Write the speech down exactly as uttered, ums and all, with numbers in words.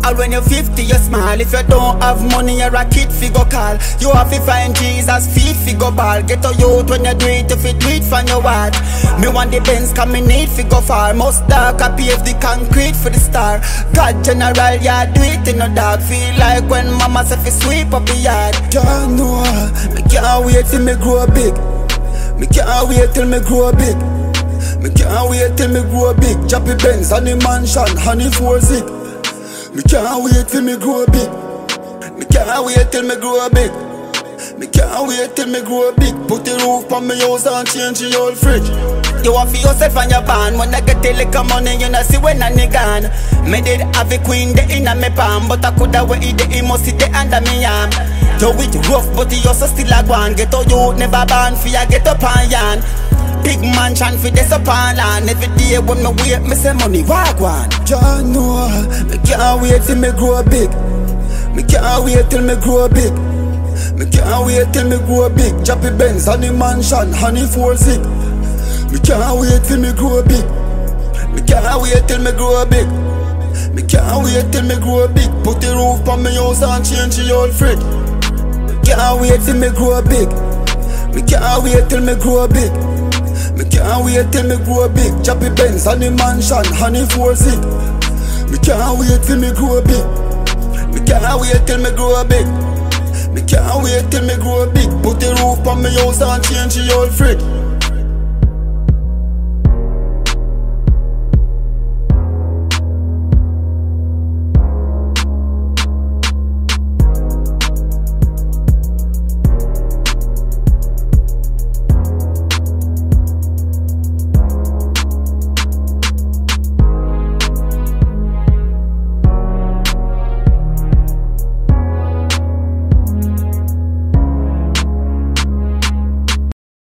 All when you're fifty, you're small. If you don't have money, you're a kid, figure call. You have to find Jesus, feet, figure ball. Get a youth when you do it, if you do it from your heart. Me want the Benz, come me need figure far. Musdawka pave the concrete for the star. God general, yeah, do it in the dark. Feel like when mama say fi sweep up the yard. Don't know, me can't wait till me grow big. Me can't wait till me grow big. Me can't wait till me grow big. Choppy Benz and the mansion and the four zig. Me can't wait till me grow big. Me can't wait till me grow big. Me can't wait till me grow big. Put the roof on my house and change the old fridge. You want for yourself and your band. When I get the liquor money, you know see when I gone. Me did have a queen the in a me palm, but I coulda wait the it must see the under me arm. You with rough, but you also still a gone. Get a youth never born for ya get up on yan. Big mansion for this up on land. Every day when me wait, me say money walk one. John know, me can't wait till me grow big. Me can't wait till me grow big. Me can't wait till me grow big. Choppy Benz and the mansion and the four zig. Me can't wait till me grow big. Me can't wait till me grow big. Me can't wait till me grow big. Put the roof on my house and change the old fridge. Me can't wait till me grow big. Me can't wait till me grow big. Me can't wait till me grow big. Choppy Benz and the mansion and the four zig. Me can't wait till me grow big. Me can't wait till me grow big. Me can't wait till me grow big. Put the roof on my house and change the old fridge.